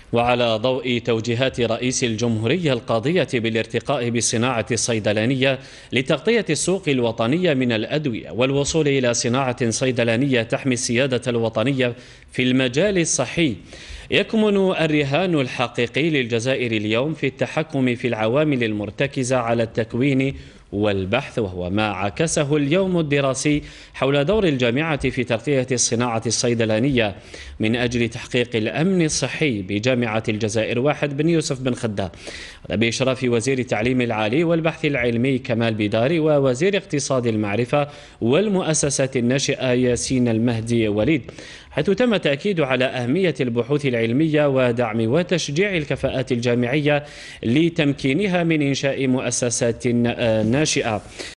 وعلى ضوء توجيهات رئيس الجمهورية القاضية بالارتقاء بالصناعة الصيدلانية لتغطية السوق الوطنية من الأدوية والوصول إلى صناعة صيدلانية تحمي السيادة الوطنية في المجال الصحي، يكمن الرهان الحقيقي للجزائر اليوم في التحكم في العوامل المرتكزة على التكوين والبحث، وهو ما عكسه اليوم الدراسي حول دور الجامعة في تغطية الصناعة الصيدلانية من أجل تحقيق الأمن الصحي بجامعة الجزائر 1 بن يوسف بن خدام، بإشراف وزير التعليم العالي والبحث العلمي كمال بيداري ووزير اقتصاد المعرفة والمؤسسات الناشئة ياسين المهدي وليد، حيث تم التأكيد على أهمية البحوث العلمية ودعم وتشجيع الكفاءات الجامعية لتمكينها من إنشاء مؤسسات ناشئة.